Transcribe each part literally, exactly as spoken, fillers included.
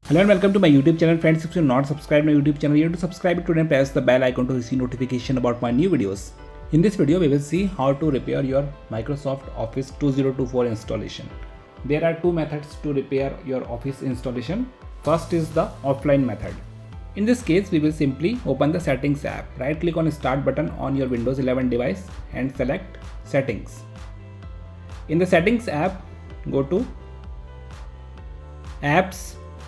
Hello and welcome to my YouTube channel. Friends, if you are not subscribed to my YouTube channel, you have to subscribe it today and press the bell icon to receive notification about my new videos. In this video, we will see how to repair your Microsoft Office two thousand twenty-four installation. There are two methods to repair your Office installation. First is the offline method. In this case, we will simply open the Settings app. Right click on Start button on your Windows eleven device and select Settings. In the Settings app, go to Apps,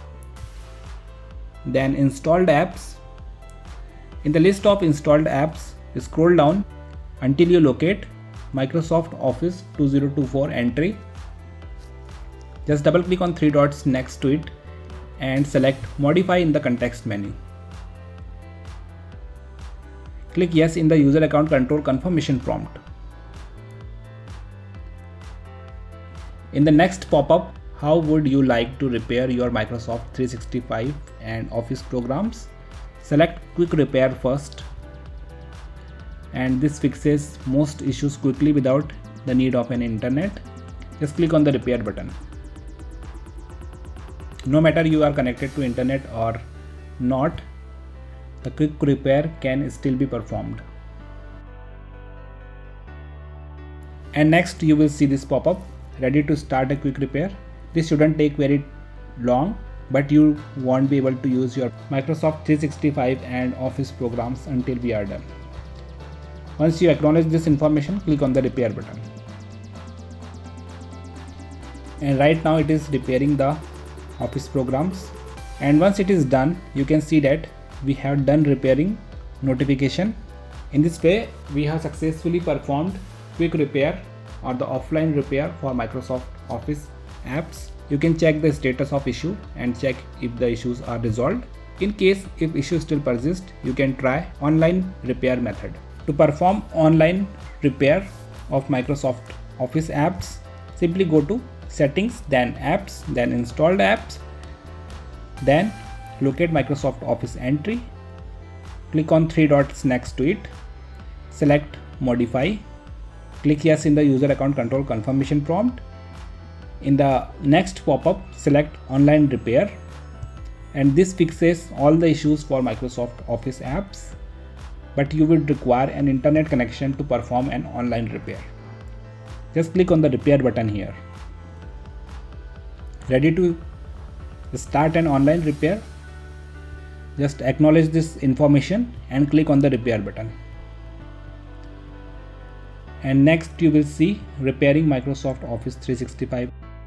then Installed Apps. In the list of installed apps, scroll down until you locate Microsoft Office two thousand twenty-four entry. Just double click on three dots next to it and select Modify in the context menu. Click Yes in the user account control confirmation prompt. In the next pop-up, how would you like to repair your Microsoft three sixty-five and Office programs? Select Quick Repair first, and this fixes most issues quickly without the need of an internet. Just click on the Repair button. No matter you are connected to internet or not, the quick repair can still be performed. And next you will see this pop-up, ready to start a quick repair. This shouldn't take very long, but you won't be able to use your Microsoft three sixty-five and Office programs until we are done. Once you acknowledge this information, click on the Repair button. And right now it is repairing the Office programs. And once it is done, you can see that we have done repairing notification. In this way, we have successfully performed quick repair or the offline repair for Microsoft Office apps. You can check the status of issue and check if the issues are resolved. In case if issues still persist, you can try online repair method. To perform online repair of Microsoft Office apps, simply go to Settings, then Apps, then Installed Apps, then locate Microsoft Office entry, click on three dots next to it, select Modify, click Yes in the user account control confirmation prompt. In the next pop-up, select Online Repair, and this fixes all the issues for Microsoft Office apps, but you will require an internet connection to perform an online repair. Just click on the Repair button here. Ready to start an online repair? Just acknowledge this information and click on the Repair button. And next you will see repairing Microsoft Office three sixty-five.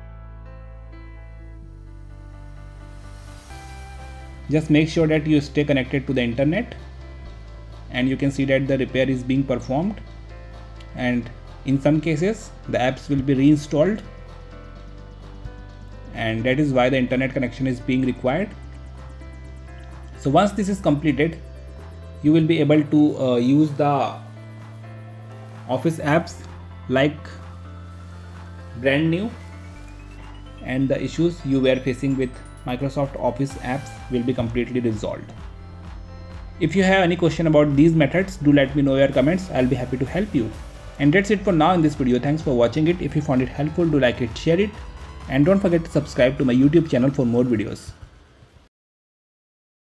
Just make sure that you stay connected to the internet, and you can see that the repair is being performed, and in some cases the apps will be reinstalled, and that is why the internet connection is being required. So once this is completed, you will be able to uh, use the Office apps like brand new, and the issues you were facing with Microsoft Office apps will be completely resolved. If you have any question about these methods, do let me know in your comments. I'll be happy to help you. And that's it for now in this video. Thanks for watching it. If you found it helpful, do like it, share it, and don't forget to subscribe to my YouTube channel for more videos.